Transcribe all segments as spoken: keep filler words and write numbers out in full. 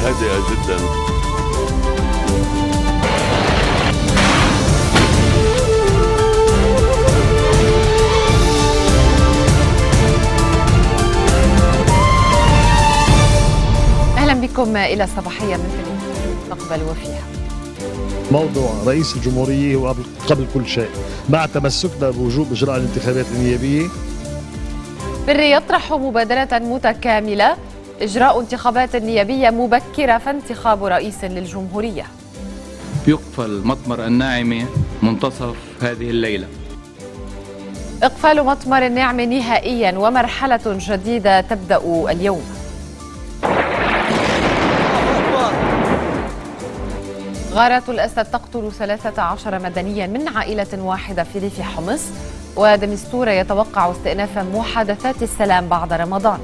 هادئة جدا. أهلا بكم إلى صباحية من تلفزيون المستقبل، وفيها موضوع رئيس الجمهورية هو قبل, قبل كل شيء، مع تمسكنا بوجوب إجراء الانتخابات النيابية. بري يطرح مبادرة متكاملة، إجراء انتخابات نيابية مبكرة فانتخاب رئيس للجمهورية. يقفل مطمر الناعمة منتصف هذه الليلة. إقفال مطمر الناعمة نهائيا ومرحلة جديدة تبدأ اليوم. غارات الأسد تقتل ثلاثة عشر مدنيا من عائلة واحدة في ريف حمص، ودمستورة يتوقع استئناف محادثات السلام بعد رمضان.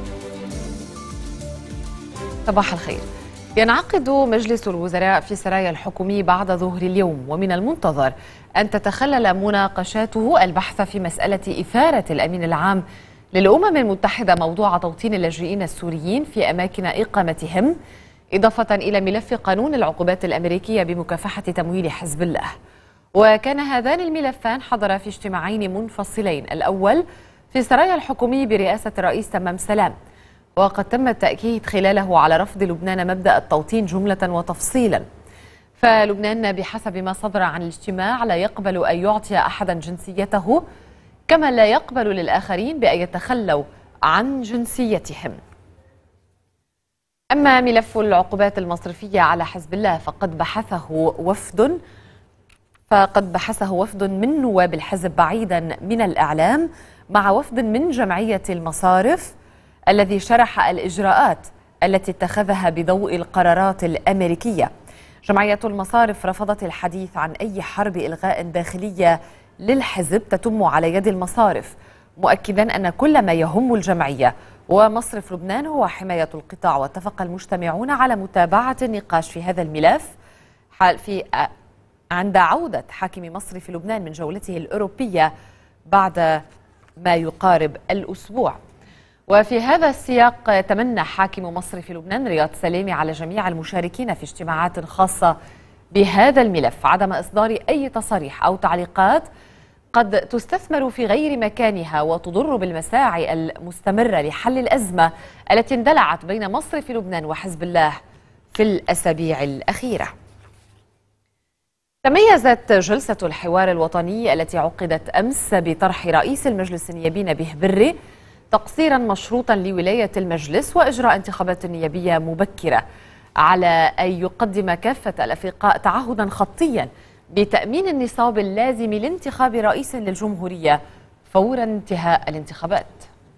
صباح الخير. ينعقد مجلس الوزراء في سرايا الحكومي بعد ظهر اليوم، ومن المنتظر أن تتخلل مناقشاته البحث في مسألة إثارة الأمين العام للأمم المتحدة موضوع توطين اللاجئين السوريين في أماكن إقامتهم، إضافة إلى ملف قانون العقوبات الأمريكية بمكافحة تمويل حزب الله. وكان هذان الملفان حضرا في اجتماعين منفصلين، الأول في سرايا الحكومي برئاسة الرئيس تمام سلام، وقد تم التأكيد خلاله على رفض لبنان مبدأ التوطين جملة وتفصيلا. فلبنان بحسب ما صدر عن الاجتماع لا يقبل أن يعطي أحدا جنسيته، كما لا يقبل للآخرين بأن يتخلوا عن جنسيتهم. أما ملف العقوبات المصرفية على حزب الله فقد بحثه وفد فقد بحثه وفد من نواب الحزب بعيدا من الإعلام مع وفد من جمعية المصارف، الذي شرح الإجراءات التي اتخذها بضوء القرارات الأمريكية. جمعية المصارف رفضت الحديث عن أي حرب إلغاء داخلية للحزب تتم على يد المصارف، مؤكدا أن كل ما يهم الجمعية ومصرف لبنان هو حماية القطاع. واتفق المجتمعون على متابعة النقاش في هذا الملف حال في عند عودة حاكم مصرف لبنان من جولته الأوروبية بعد ما يقارب الأسبوع. وفي هذا السياق تمنى حاكم مصرف لبنان رياض سلامي على جميع المشاركين في اجتماعات خاصة بهذا الملف عدم إصدار أي تصاريح أو تعليقات قد تستثمر في غير مكانها وتضر بالمساعي المستمرة لحل الأزمة التي اندلعت بين مصرف لبنان وحزب الله في الأسابيع الأخيرة. تميزت جلسة الحوار الوطني التي عقدت أمس بطرح رئيس المجلس النيابي نبيه بري تقصيرا مشروطا لولاية المجلس وإجراء انتخابات نيابية مبكرة، على أن يقدم كافة الأفرقاء تعهدا خطيا بتأمين النصاب اللازم لانتخاب رئيس للجمهورية فور انتهاء الانتخابات.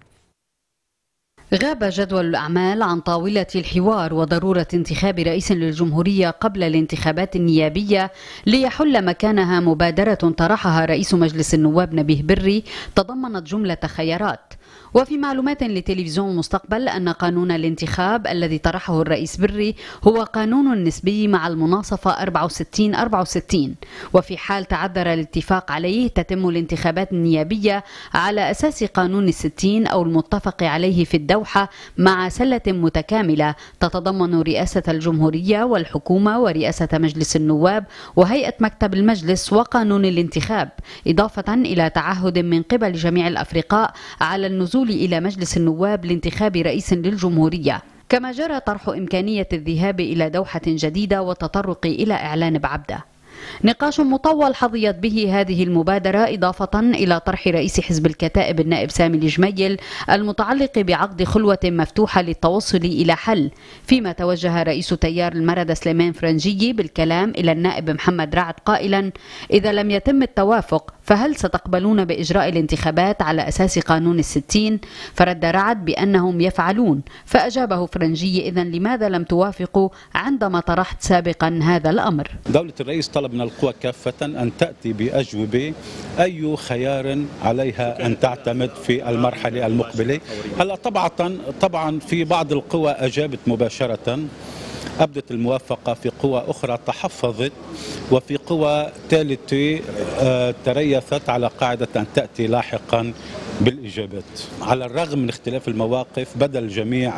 غاب جدول الأعمال عن طاولة الحوار وضرورة انتخاب رئيس للجمهورية قبل الانتخابات النيابية ليحل مكانها مبادرة طرحها رئيس مجلس النواب نبيه بري تضمنت جملة خيارات. وفي معلومات لتلفزيون المستقبل أن قانون الانتخاب الذي طرحه الرئيس بري هو قانون نسبي مع المناصفة أربعة وستين أربعة وستين، وفي حال تعذر الاتفاق عليه تتم الانتخابات النيابية على أساس قانون الستين أو المتفق عليه في الدوحة مع سلة متكاملة تتضمن رئاسة الجمهورية والحكومة ورئاسة مجلس النواب وهيئة مكتب المجلس وقانون الانتخاب، إضافة إلى تعهد من قبل جميع الأفرقاء على النزول إلى مجلس النواب لانتخاب رئيس للجمهورية. كما جرى طرح إمكانية الذهاب إلى دوحة جديدة والتطرق إلى إعلان بعبدة. نقاش مطول حظيت به هذه المبادرة، إضافة إلى طرح رئيس حزب الكتائب النائب سامي الجميل المتعلق بعقد خلوة مفتوحة للتوصل إلى حل، فيما توجه رئيس تيار المردة سليمان فرنجي بالكلام إلى النائب محمد رعد قائلا: إذا لم يتم التوافق فهل ستقبلون بإجراء الانتخابات على أساس قانون الستين؟ فرد رعد بأنهم يفعلون، فأجابه فرنجي: إذن لماذا لم توافقوا عندما طرحت سابقا هذا الأمر؟ دولة الرئيس طلب من القوى كافة أن تأتي بأجوبة أي خيار عليها أن تعتمد في المرحلة المقبلة. هلا طبعا طبعا في بعض القوى أجابت مباشرة، أبدت الموافقة، في قوى أخرى تحفظت، وفي قوى ثالثة تريثت على قاعدة أن تأتي لاحقا بالإجابات. على الرغم من اختلاف المواقف بدا الجميع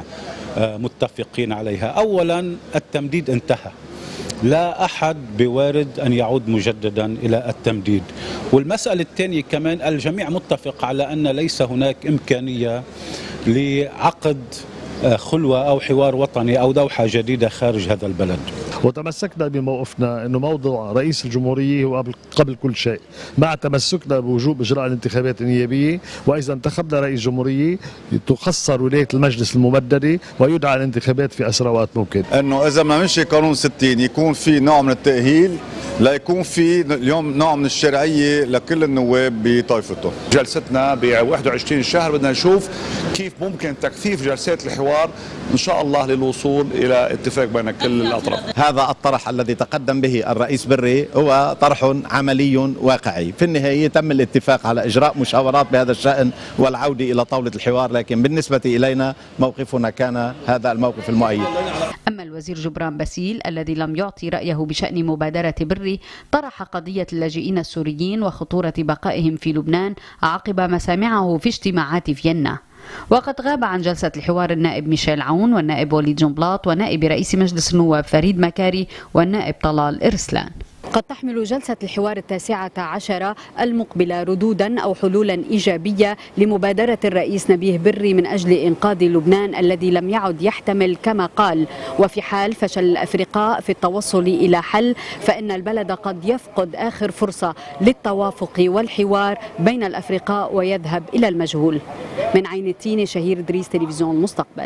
متفقين عليها. أولا التمديد انتهى، لا أحد بوارد أن يعود مجددا إلى التمديد. والمسألة الثانية كمان الجميع متفق على أن ليس هناك إمكانية لعقد خلوة أو حوار وطني أو دوحة جديدة خارج هذا البلد. وتمسكنا بموقفنا أنه موضوع رئيس الجمهورية هو قبل كل شيء، مع تمسكنا بوجوب إجراء الانتخابات النيابية، وإذا انتخبنا رئيس جمهورية تخصر ولاية المجلس الممددة ويدعى الانتخابات في أسرع وقت ممكن. أنه إذا ما مشي قانون ستين يكون في نوع من التأهيل، لا يكون في اليوم نوع من الشرعية لكل النواب بطائفتهم. جلستنا ب واحد وعشرين شهر بدنا نشوف كيف ممكن تكثيف جلسات الحوار إن شاء الله للوصول إلى اتفاق بين كل الأطراف. هذا الطرح الذي تقدم به الرئيس بري هو طرح عملي واقعي. في النهاية تم الاتفاق على إجراء مشاورات بهذا الشأن والعودة إلى طاولة الحوار، لكن بالنسبة إلينا موقفنا كان هذا الموقف المؤيد. أما الوزير جبران باسيل الذي لم يعطي رأيه بشأن مبادرة بري طرح قضية اللاجئين السوريين وخطورة بقائهم في لبنان عقب ما سمعه في اجتماعات فيينا. وقد غاب عن جلسة الحوار النائب ميشيل عون والنائب وليد جنبلاط ونائب رئيس مجلس النواب فريد مكاري والنائب طلال إرسلان. قد تحمل جلسة الحوار التاسعة عشرة المقبلة ردودا أو حلولا إيجابية لمبادرة الرئيس نبيه بري من أجل إنقاذ لبنان الذي لم يعد يحتمل كما قال. وفي حال فشل الأفرقاء في التوصل إلى حل فإن البلد قد يفقد آخر فرصة للتوافق والحوار بين الأفرقاء ويذهب إلى المجهول. من عين التين شهير إدريس، تلفزيون المستقبل.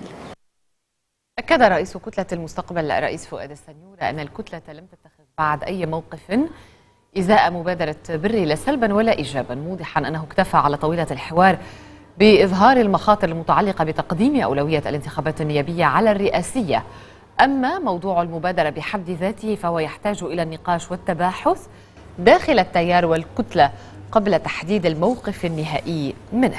أكد رئيس كتلة المستقبل الرئيس فؤاد السنيورة أن الكتلة لم تتخذ بعد أي موقف إزاء مبادرة بري لا سلبا ولا إيجابا، موضحا أنه اكتفى على طاولة الحوار بإظهار المخاطر المتعلقة بتقديم أولوية الانتخابات النيابية على الرئاسية. أما موضوع المبادرة بحد ذاته فهو يحتاج إلى النقاش والتباحث داخل التيار والكتلة قبل تحديد الموقف النهائي منه.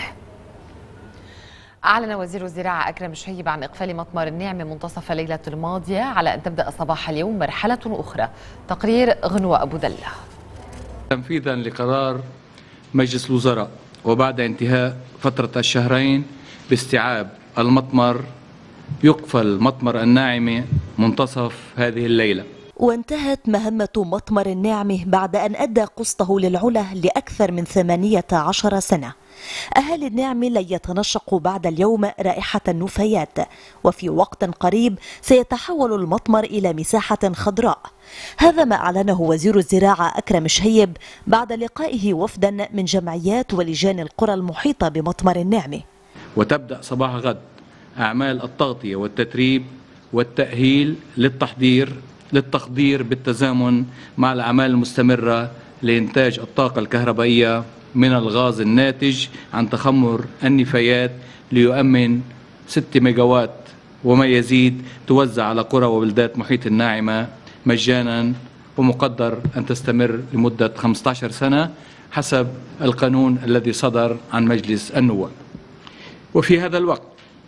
أعلن وزير الزراعة أكرم شهيب عن إقفال مطمر النعمة منتصف الليلة الماضية على أن تبدأ صباح اليوم مرحلة أخرى. تقرير غنوة أبو دلة. تنفيذا لقرار مجلس الوزراء وبعد انتهاء فترة الشهرين باستيعاب المطمر يقفل مطمر الناعمة منتصف هذه الليلة. وانتهت مهمة مطمر الناعمة بعد أن أدى قسطه للعلا لأكثر من ثمانية عشر سنة. أهالي الناعمة لن يتنشقوا بعد اليوم رائحة النفايات، وفي وقت قريب سيتحول المطمر إلى مساحة خضراء. هذا ما أعلنه وزير الزراعة أكرم شهيب بعد لقائه وفدا من جمعيات ولجان القرى المحيطة بمطمر الناعمة. وتبدأ صباح غد أعمال التغطية والتتريب والتأهيل للتحضير للتخدير بالتزامن مع الأعمال المستمرة لإنتاج الطاقة الكهربائية من الغاز الناتج عن تخمر النفايات ليؤمن ستة ميجاوات وما يزيد توزع على قرى وبلدات محيط الناعمة مجانا، ومقدر أن تستمر لمدة خمسة عشر سنة حسب القانون الذي صدر عن مجلس النواب. وفي هذا الوقت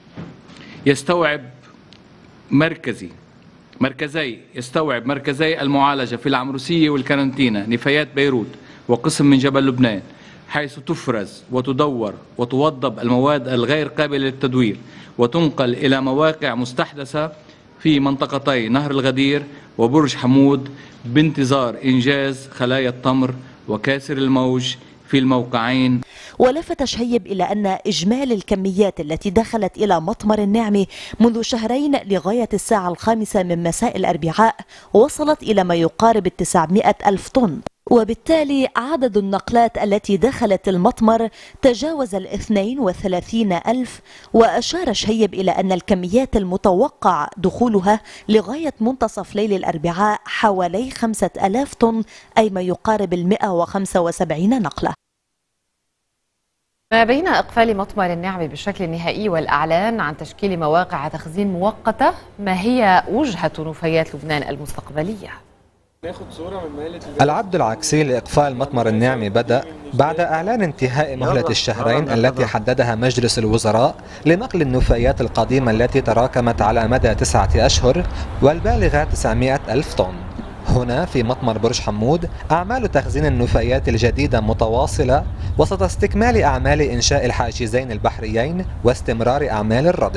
يستوعب مركزي مركزي يستوعب مركزي المعالجة في العمروسية والكارنتينا نفايات بيروت وقسم من جبل لبنان، حيث تفرز وتدور وتوضب المواد الغير قابلة للتدوير وتنقل إلى مواقع مستحدثة في منطقتي نهر الغدير وبرج حمود بانتظار إنجاز خلايا التمر وكاسر الموج في الموقعين. ولفت شهيب إلى أن إجمالي الكميات التي دخلت إلى مطمر الناعمة منذ شهرين لغاية الساعة الخامسة من مساء الأربعاء وصلت إلى ما يقارب التسعمائة ألف طن، وبالتالي عدد النقلات التي دخلت المطمر تجاوز الاثنين وثلاثين ألف. وأشار شهيب إلى أن الكميات المتوقع دخولها لغاية منتصف ليل الأربعاء حوالي خمسة ألاف طن، أي ما يقارب المئة وخمسة وسبعين نقلة. ما بين إقفال مطمر النعمة بالشكل النهائي والإعلان عن تشكيل مواقع تخزين مؤقتة، ما هي وجهة نفايات لبنان المستقبلية؟ العد العكسي لإقفال مطمر النعمة بدأ بعد إعلان انتهاء مهلة الشهرين التي حددها مجلس الوزراء لنقل النفايات القديمة التي تراكمت على مدى تسعة أشهر والبالغة تسعمائة ألف طن. هنا في مطمر برج حمود أعمال تخزين النفايات الجديدة متواصلة وسط استكمال أعمال إنشاء الحاجزين البحريين واستمرار أعمال الردم.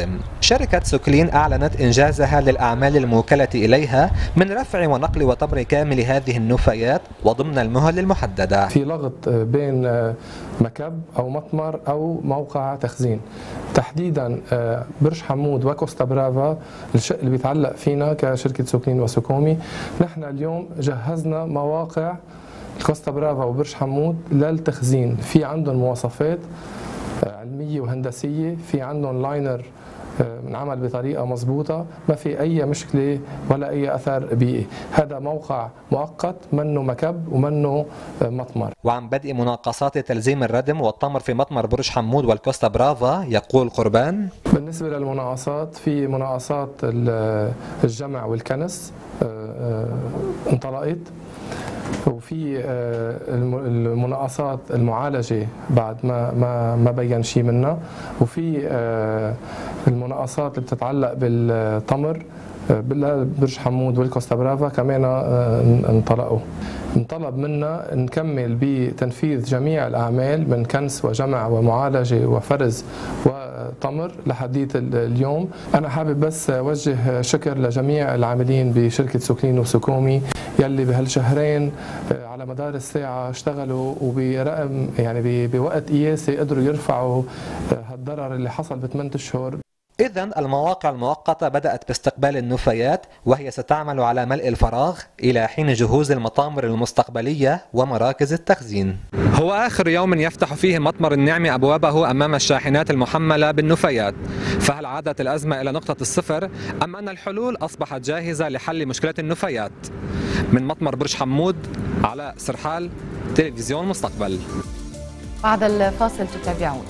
شركة سوكلين أعلنت إنجازها للأعمال الموكلة إليها من رفع ونقل وطمر كامل هذه النفايات وضمن المهل المحددة. في لغط بين مكب أو مطمر أو موقع تخزين، تحديدا برج حمود وكوستا برافا الشق اللي بيتعلق فينا كشركة سوكلين وسوكومي. نحن اليوم جهزنا مواقع كوستا برافا وبرج حمود للتخزين، في عندهم مواصفات علمية وهندسية، في عندهم لاينر منعمل بطريقة مضبوطة، ما في أي مشكلة ولا أي أثر بيئي. هذا موقع مؤقت منه مكب ومنه مطمر. وعن بدء مناقصات تلزيم الردم والطمر في مطمر برج حمود والكوستا برافا يقول قربان: بالنسبة للمناقصات في مناقصات الجمع والكنس انطلقت، وفي المناقصات المعالجه بعد ما ما ما بين شيء منها، وفي المناقصات اللي بتتعلق بالتمر بالبرج حمود والكوستا برافا كمان انطلقوا. انطلب منا نكمل بتنفيذ جميع الاعمال من كنس وجمع ومعالجه وفرز وتمر لحديث اليوم. انا حابب بس اوجه شكر لجميع العاملين بشركه سوكلين وسوكومي يلي بهالشهرين على مدار الساعه اشتغلوا وبرقم يعني بوقت قياسي قدروا يرفعوا هالضرر اللي حصل بثمانية اشهر. إذن المواقع المؤقتة بدأت باستقبال النفايات، وهي ستعمل على ملء الفراغ إلى حين جهوز المطامر المستقبلية ومراكز التخزين. هو آخر يوم يفتح فيه مطمر النعمة أبوابه أمام الشاحنات المحملة بالنفايات، فهل عادت الأزمة إلى نقطة الصفر أم أن الحلول أصبحت جاهزة لحل مشكلة النفايات؟ من مطمر برج حمود، علاء سرحال، تلفزيون مستقبل. بعد الفاصل تتابعون.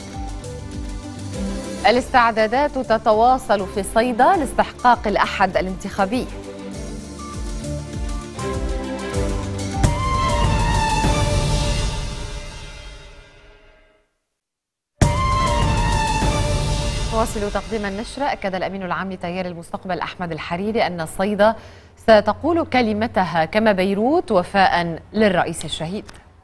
الاستعدادات تتواصل في صيدا لاستحقاق الأحد الانتخابي. نواصل تقديم النشرة. أكد الأمين العام لتيار المستقبل أحمد الحريري أن صيدا ستقول كلمتها كما بيروت وفاء للرئيس الشهيد.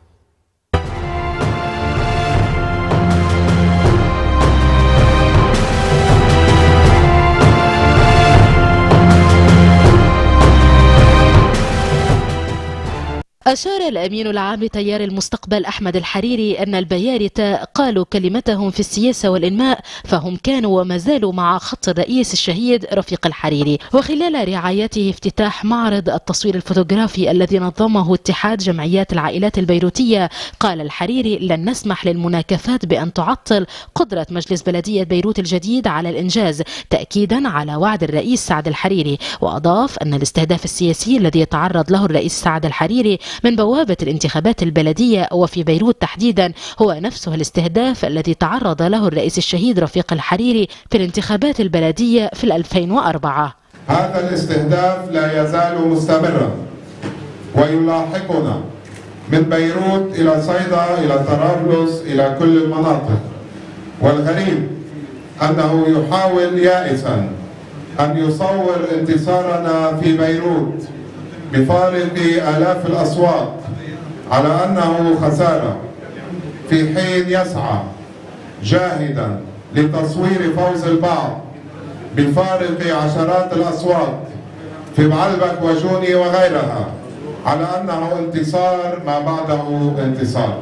أشار الأمين العام لتيار المستقبل أحمد الحريري أن البيارتة قالوا كلمتهم في السياسة والإنماء، فهم كانوا وما زالوا مع خط الرئيس الشهيد رفيق الحريري. وخلال رعايته افتتاح معرض التصوير الفوتوغرافي الذي نظمه اتحاد جمعيات العائلات البيروتية، قال الحريري: لن نسمح للمناكفات بأن تعطل قدرة مجلس بلدية بيروت الجديد على الإنجاز، تأكيدا على وعد الرئيس سعد الحريري. وأضاف أن الاستهداف السياسي الذي يتعرض له الرئيس سعد الحريري من بوابة الانتخابات البلدية وفي بيروت تحديدا هو نفسه الاستهداف الذي تعرض له الرئيس الشهيد رفيق الحريري في الانتخابات البلدية في ألفين وأربعة. هذا الاستهداف لا يزال مستمرا ويلاحقنا من بيروت إلى صيدا إلى طرابلس إلى كل المناطق. والغريب أنه يحاول يائسا أن يصور انتصارنا في بيروت بفارق آلاف الأصوات على أنه خسارة، في حين يسعى جاهدا لتصوير فوز البعض بفارق عشرات الأصوات في بعلبك وجوني وغيرها على أنه انتصار ما بعده انتصار.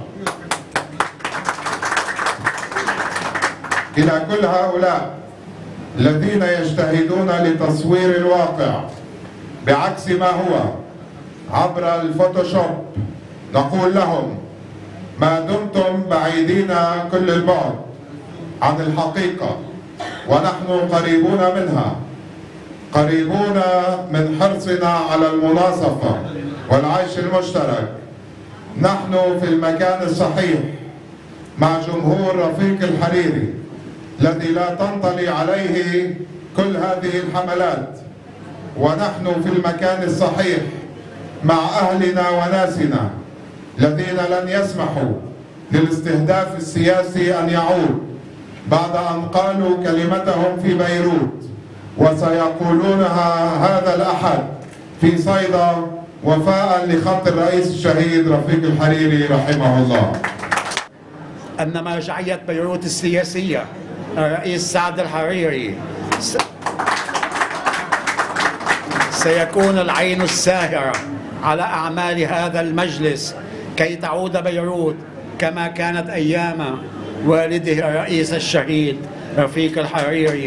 إلى كل هؤلاء الذين يجتهدون لتصوير الواقع بعكس ما هو عبر الفوتوشوب نقول لهم: ما دمتم بعيدين كل البعد عن الحقيقة ونحن قريبون منها، قريبون من حرصنا على المناصفة والعيش المشترك، نحن في المكان الصحيح مع جمهور رفيق الحريري الذي لا تنطلي عليه كل هذه الحملات، ونحن في المكان الصحيح مع أهلنا وناسنا الذين لن يسمحوا للاستهداف السياسي أن يعود بعد أن قالوا كلمتهم في بيروت وسيقولونها هذا الأحد في صيدا وفاء لخط الرئيس الشهيد رفيق الحريري رحمه الله. أن مرجعية بيروت السياسية الرئيس سعد الحريري سيكون العين الساهرة على أعمال هذا المجلس كي تعود بيروت كما كانت أيام والده الرئيس الشهيد رفيق الحريري،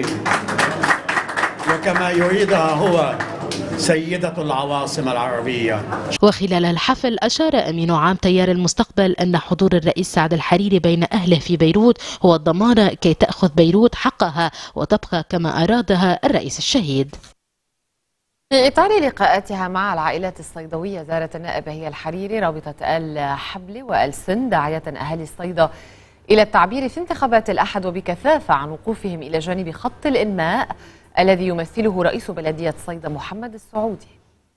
وكما يريدها هو سيدة العواصم العربية. وخلال الحفل أشار أمين عام تيار المستقبل أن حضور الرئيس سعد الحريري بين أهله في بيروت هو الضمانة كي تأخذ بيروت حقها وتبقى كما أرادها الرئيس الشهيد. في إطار لقاءاتها مع العائلات الصيدوية، زارت النائب بهية الحريري رابطة آل حبلي وآل سن داعية أهالي الصيدا إلى التعبير في انتخابات الأحد وبكثافة عن وقوفهم إلى جانب خط الإنماء الذي يمثله رئيس بلدية صيدا محمد السعودي.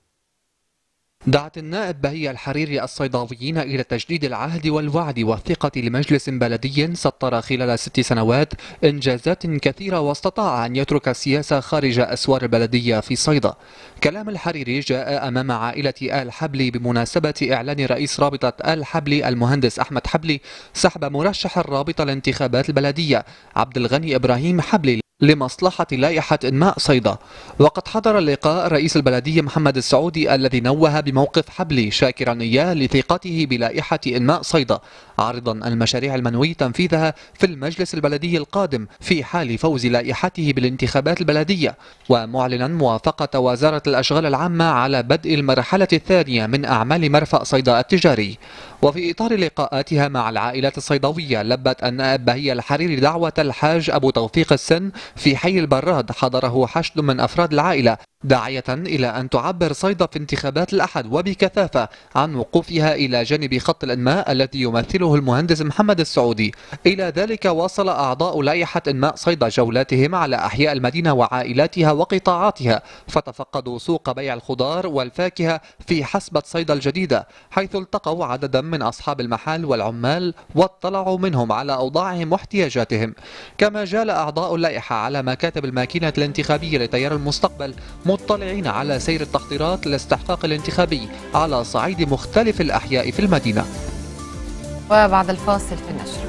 دعت النائب بهية الحريري الصيداويين إلى تجديد العهد والوعد والثقة لمجلس بلدي سطر خلال ست سنوات إنجازات كثيرة واستطاع أن يترك السياسة خارج أسوار البلدية في صيدا. كلام الحريري جاء أمام عائلة آل حبلي بمناسبة إعلان رئيس رابطة آل حبلي المهندس أحمد حبلي سحب مرشح الرابطة لانتخابات البلدية عبد الغني إبراهيم حبلي لمصلحة لائحة إنماء صيدا. وقد حضر اللقاء رئيس البلدية محمد السعودي الذي نوه بموقف حبلي شاكرا إياه لثقته بلائحة إنماء صيدا، عارضا المشاريع المنوي تنفيذها في المجلس البلدي القادم في حال فوز لائحته بالانتخابات البلدية، ومعلنا موافقة وزارة الأشغال العامة على بدء المرحلة الثانية من أعمال مرفأ صيدا التجاري. وفي إطار لقاءاتها مع العائلات الصيدوية، لبت النائب بهية الحريري دعوة الحاج أبو توفيق السن في حي البراد حضره حشد من أفراد العائلة، داعية إلى أن تعبر صيدا في انتخابات الأحد وبكثافة عن وقوفها إلى جانب خط الإنماء الذي يمثله المهندس محمد السعودي. إلى ذلك واصل أعضاء لائحة إنماء صيدا جولاتهم على أحياء المدينة وعائلاتها وقطاعاتها، فتفقدوا سوق بيع الخضار والفاكهة في حسبة صيدا الجديدة، حيث التقوا عددا من أصحاب المحال والعمال واطلعوا منهم على أوضاعهم واحتياجاتهم. كما جال أعضاء اللائحة على مكاتب الماكينة الانتخابية لتيار المستقبل مطلعين على سير التحضيرات للاستحقاق الانتخابي على صعيد مختلف الأحياء في المدينة. وبعد الفاصل في النشر،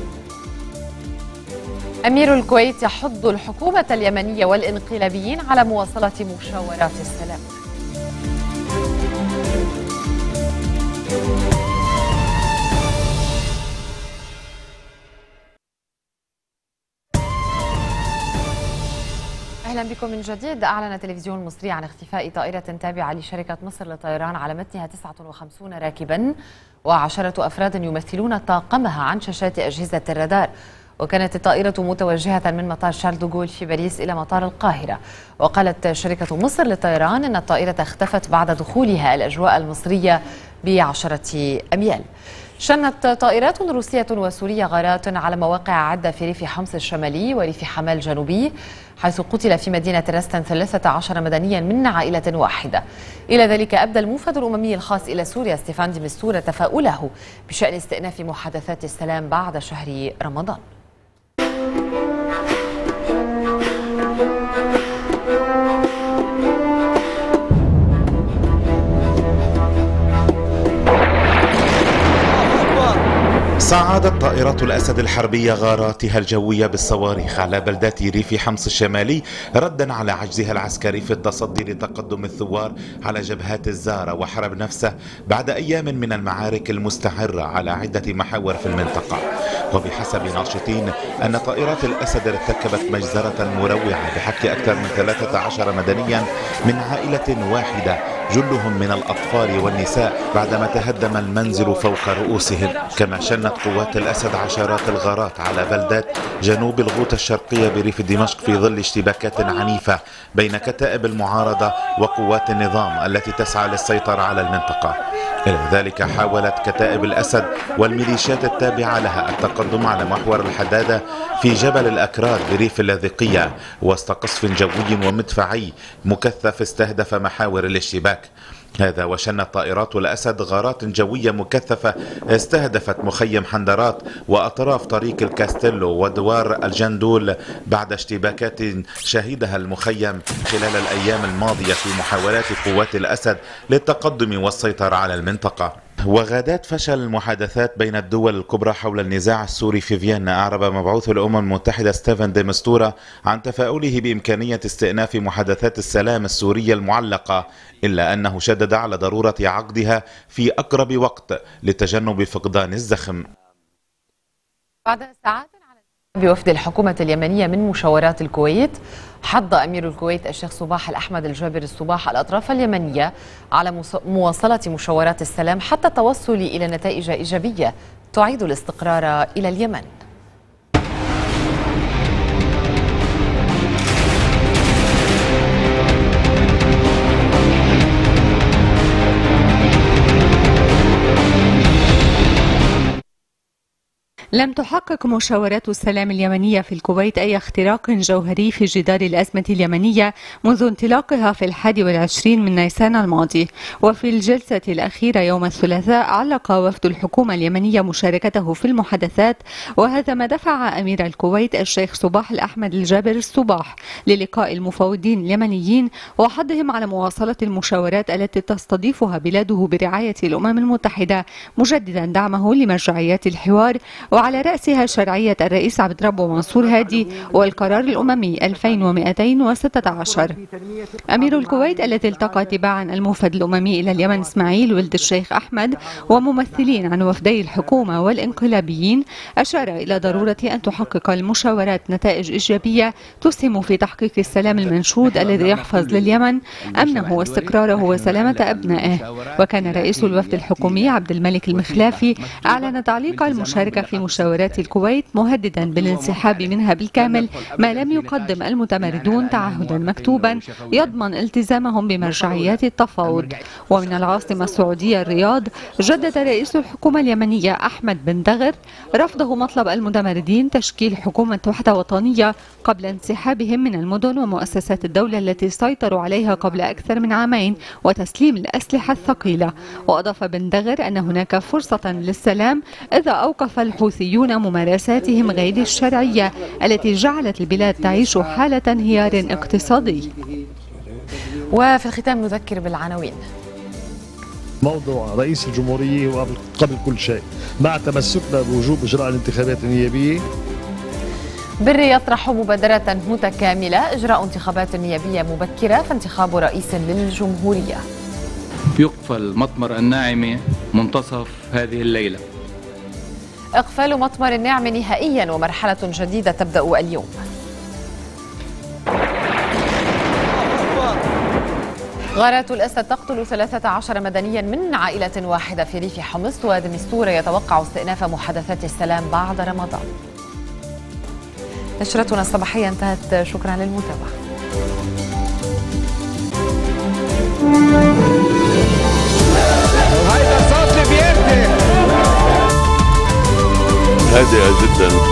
أمير الكويت يحض الحكومة اليمنية والانقلابيين على مواصلة مشاورات السلام. أهلا بكم من جديد. أعلن التلفزيون المصري عن اختفاء طائرة تابعة لشركة مصر للطيران على متنها تسعة وخمسين راكبا وعشرة أفراد يمثلون طاقمها عن شاشات أجهزة الرادار. وكانت الطائرة متوجهة من مطار شارل دوغول في باريس إلى مطار القاهرة. وقالت شركة مصر للطيران أن الطائرة اختفت بعد دخولها الأجواء المصرية بعشرة أميال. شنت طائرات روسية وسورية غارات على مواقع عدة في ريف حمص الشمالي وريف حماة الجنوبي، حيث قتل في مدينة رستن ثلاثة عشر مدنيا من عائلة واحدة. إلى ذلك أبدى الموفد الأممي الخاص إلى سوريا ستيفان دي مستورة تفاؤله بشأن استئناف محادثات السلام بعد شهر رمضان. صعدت طائرات الأسد الحربية غاراتها الجوية بالصواريخ على بلدات ريف حمص الشمالي ردا على عجزها العسكري في التصدي لتقدم الثوار على جبهات الزارة وحرب نفسه بعد أيام من المعارك المستعرة على عدة محاور في المنطقة. وبحسب ناشطين أن طائرات الأسد ارتكبت مجزرة مروعة بحق أكثر من ثلاثة عشر مدنيا من عائلة واحدة جلهم من الأطفال والنساء بعدما تهدم المنزل فوق رؤوسهم. كما شنت قوات الأسد عشرات الغارات على بلدات جنوب الغوطة الشرقية بريف دمشق في ظل اشتباكات عنيفة بين كتائب المعارضة وقوات النظام التي تسعى للسيطرة على المنطقة. إلى ذلك حاولت كتائب الأسد والميليشيات التابعة لها التقدم على محور الحدادة في جبل الأكراد بريف اللاذقية وسط قصف جوي ومدفعي مكثف استهدف محاور الاشتباك. هذا وشنت طائرات الأسد غارات جوية مكثفة استهدفت مخيم حندرات وأطراف طريق الكاستيلو ودوار الجندول بعد اشتباكات شهدها المخيم خلال الأيام الماضية في محاولات قوات الأسد للتقدم والسيطرة على المنطقة. وغادات فشل المحادثات بين الدول الكبرى حول النزاع السوري في فيينا، أعرب مبعوث الأمم المتحدة ستيفن دي مستورة عن تفاؤله بإمكانية استئناف محادثات السلام السورية المعلقة، إلا أنه شدد على ضرورة عقدها في أقرب وقت لتجنب فقدان الزخم. بعد ساعات على بوفد الحكومة اليمنية من مشاورات الكويت، حض أمير الكويت الشيخ صباح الأحمد الجابر الصباح الأطراف اليمنية على مواصلة مشاورات السلام حتى التوصل إلى نتائج إيجابية تعيد الاستقرار إلى اليمن. لم تحقق مشاورات السلام اليمنية في الكويت أي اختراق جوهري في جدار الأزمة اليمنية منذ انطلاقها في الحادي والعشرين من نيسان الماضي. وفي الجلسة الأخيرة يوم الثلاثاء علق وفد الحكومة اليمنية مشاركته في المحادثات، وهذا ما دفع أمير الكويت الشيخ صباح الأحمد الجابر الصباح للقاء المفوضين اليمنيين وحضهم على مواصلة المشاورات التي تستضيفها بلاده برعاية الأمم المتحدة، مجددا دعمه لمرجعيات الحوار وعلى رأسها شرعية الرئيس عبد ربه منصور هادي والقرار الأممي ألفين ومئتين وستة عشر. أمير الكويت الذي التقى تباعا الموفد الأممي إلى اليمن إسماعيل ولد الشيخ أحمد وممثلين عن وفدي الحكومة والإنقلابيين، أشار إلى ضرورة أن تحقق المشاورات نتائج إيجابية تسهم في تحقيق السلام المنشود الذي يحفظ لليمن أمنه واستقراره وسلامة أبنائه. وكان رئيس الوفد الحكومي عبد الملك المخلافي أعلن تعليق المشاركة في مشاورات الكويت، مهددا بالانسحاب منها بالكامل ما لم يقدم المتمردون تعهدا مكتوبا يضمن التزامهم بمرجعيات التفاوض. ومن العاصمة السعودية الرياض، جدد رئيس الحكومة اليمنية أحمد بن دغر رفضه مطلب المتمردين تشكيل حكومة وحدة وطنية قبل انسحابهم من المدن ومؤسسات الدولة التي سيطروا عليها قبل أكثر من عامين وتسليم الأسلحة الثقيلة. وأضاف بن دغر أن هناك فرصة للسلام إذا أوقف الحوثيون ممارساتهم غير الشرعية التي جعلت البلاد تعيش حالة انهيار اقتصادي. وفي الختام نذكر بالعناوين. موضوع رئيس الجمهورية هو قبل كل شيء، مع تمسكنا بوجوب إجراء الانتخابات النيابية. بري يطرح مبادرة متكاملة إجراء انتخابات نيابية مبكرة فانتخاب رئيس للجمهورية. يقفل مطمر الناعمة منتصف هذه الليلة. إقفال مطمر الناعمة نهائيا ومرحلة جديدة تبدأ اليوم. غارات الأسد تقتل ثلاثة عشر مدنيا من عائلة واحدة في ريف حمص، ودمستورة يتوقع استئناف محادثات السلام بعد رمضان. نشرتنا الصباحية انتهت، شكرا للمتابعة. هادئة جدا.